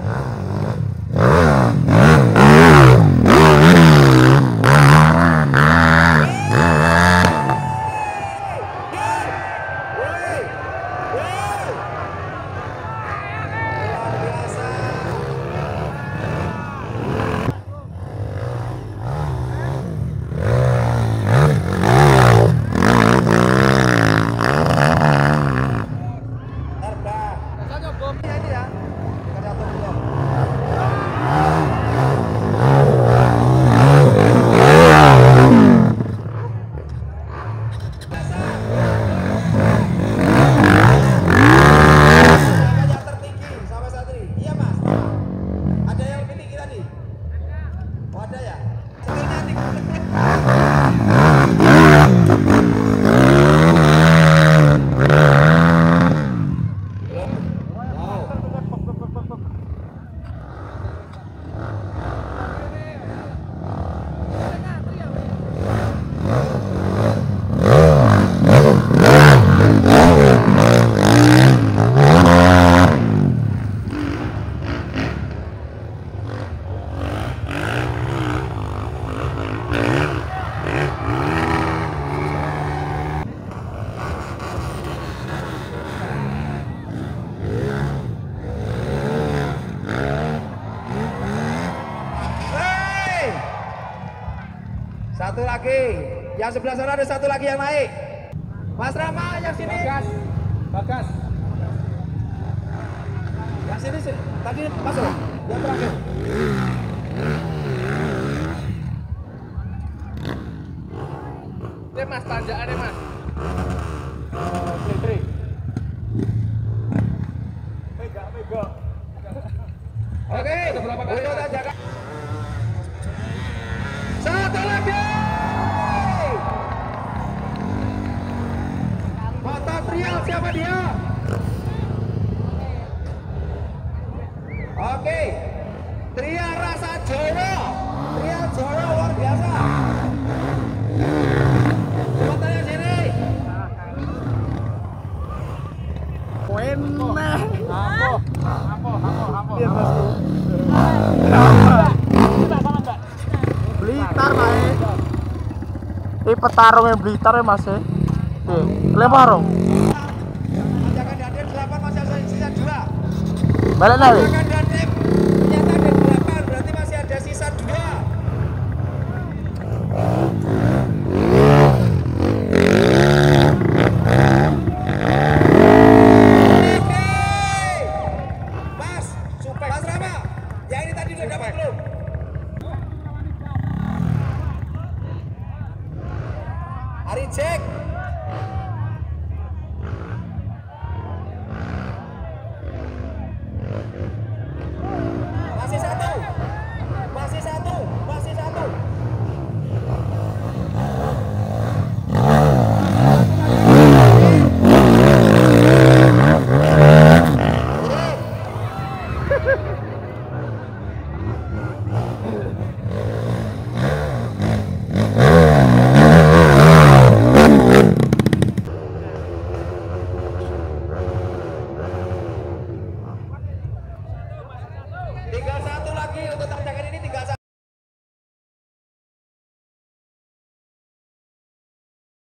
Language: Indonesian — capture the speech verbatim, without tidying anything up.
Satu lagi, yang sebelah sana ada satu lagi yang naik. Mas Rama, yang sini. Bagas, Bagas. Yang sini, sini. Tadi masuk. Yang terakhir. Ini mas, tanjakan ini mas. Tri, tri. Mega, mega. Oke, untuk tanjakan. Satu lagi. Foto trial siapa dia? Oke. Trial rasa Jawa. Trial Jawa luar biasa. Fotonya sini. Wena. Apa? Apa? Apa? Apa? Iya, Mas. Blitar Mas. Ini petarung yang Blitar ya Mas. Oke, lempar dong. Jangan dadim delapan masih ada sisa dua. Balik lagi. Jangan dadim ternyata ada delapan, berarti masih ada sisa dua. Oke, Mas, supek. Mas Rama, yang ini tadi udah dapat belum? Ari cek.